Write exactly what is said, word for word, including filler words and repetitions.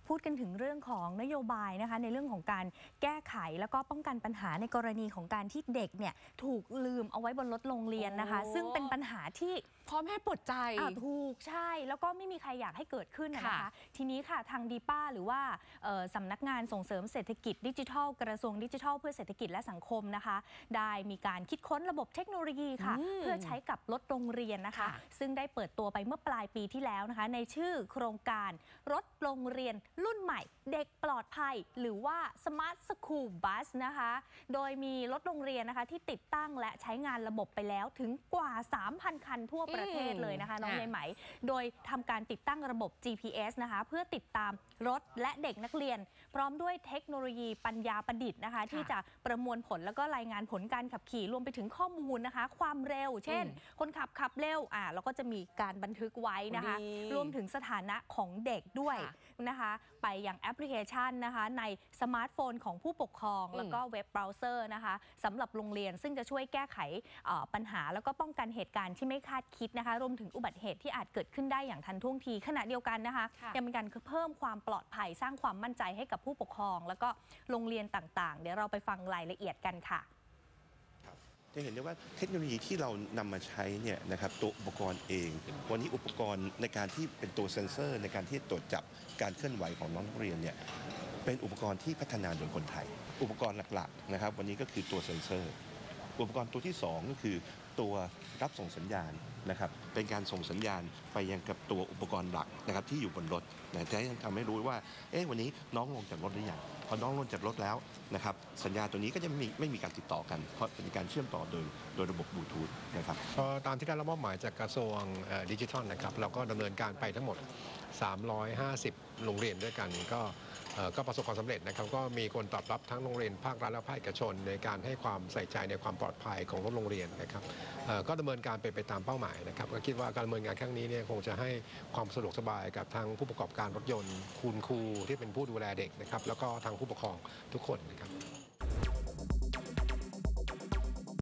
พูดกันถึงเรื่องของนโยบายนะคะในเรื่องของการแก้ไขแล้วก็ป้องกันปัญหาในกรณีของการที่เด็กเนี่ยถูกลืมเอาไว้บนรถโรงเรียนนะคะซึ่งเป็นปัญหาที่พ่อแม่ปวดใจถูกใช่แล้วก็ไม่มีใครอยากให้เกิดขึ้นนะคะทีนี้ค่ะทางดีป้าหรือว่าสำนักงานส่งเสริมเศรษฐกิจดิจิทัลกระทรวงดิจิทัลเพื่อเศรษฐกิจและสังคมนะคะได้มีการคิดค้นระบบเทคโนโลยีค่ะเพื่อใช้กับรถโรงเรียนนะคะซึ่งได้เปิดตัวไปเมื่อปลายปีที่แล้วนะคะในชื่อโครงการรถโรงเรียนรุ่นใหม่เด็กปลอดภัยหรือว่า Smart School Bus นะคะโดยมีรถโรงเรียนนะคะที่ติดตั้งและใช้งานระบบไปแล้วถึงกว่า สามพัน คันทั่วประเทศเลยนะคะน้องใยไหมโดยทำการติดตั้งระบบ จี พี เอส นะคะเพื่อติดตามรถและเด็กนักเรียนพร้อมด้วยเทคโนโลยีปัญญาประดิษฐ์นะคะที่จะประมวลผลแล้วก็รายงานผลการขับขี่รวมไปถึงข้อมูลนะคะความเร็วเช่นคนขับขับเร็วอ่าแล้วก็จะมีการบันทึกไว้นะคะรวมถึงสถานะของเด็กด้วยนะคะไปยังแอปพลิเคชันนะคะในสมาร์ทโฟนของผู้ปกครองแล้วก็เว็บเบราว์เซอร์นะคะสำหรับโรงเรียนซึ่งจะช่วยแก้ไขปัญหาแล้วก็ป้องกันเหตุการณ์ที่ไม่คาดคิดนะคะรวมถึงอุบัติเหตุที่อาจเกิดขึ้นได้อย่างทันท่วงทีขณะเดียวกันนะคะยังเป็นการเพิ่มความปลอดภัยสร้างความมั่นใจให้กับผู้ปกครองแล้วก็โรงเรียนต่างๆเดี๋ยวเราไปฟังรายละเอียดกันค่ะจะเห็นได้ว่าเทคโนโลยีที่เรานำมาใช้เนี่ยนะครับตัวอุปกรณ์เองวันนี้อุปกรณ์ในการที่เป็นตัวเซ็นเซอร์ในการที่ตรวจจับการเคลื่อนไหวของน้องนักเรียนเนี่ยเป็นอุปกรณ์ที่พัฒนาโดยคนไทยอุปกรณ์หลักๆนะครับวันนี้ก็คือตัวเซ็นเซอร์อุปกรณ์ตัวที่สองก็คือตัวรับส่งสัญญาณนะครับเป็นการส่งสัญญาณไปยังกับตัวอุปกรณ์หลักนะครับที่อยู่บนรถนะจะทำให้รู้ว่าเอ๊ะวันนี้น้องลงจากรถหรือยังพอน้องลงจากรถแล้วนะครับสัญญาณตัวนี้ก็จะไม่มีไม่มีการติดต่อกันเพราะเป็นการเชื่อมต่อโดยโดยระบบบลูทูธนะครับก็ตามที่ได้รับมอบหมายจากกระทรวงดิจิทัลนะครับเราก็ดำเนินการไปทั้งหมดสามร้อยห้าสิบโรงเรียนด้วยกันก็ก็ประสบความสำเร็จนะครับก็มีคนตอบรับทั้งโรงเรียนภาครัฐและภาคเอกชนในการให้ความใส่ใจในความปลอดภัยของรถโรงเรียนนะครับก็ดำเนินการไปไปตามเป้าหมายนะครับก็คิดว่าการดำเนินงานครั้งนี้เนี่ยคงจะให้ความสะดวกสบายกับทางผู้ประกอบการรถยนต์คุณครูที่เป็นผู้ดูแลเด็กนะครับแล้วก็ทางผู้ปกครองทุกคนนะครับ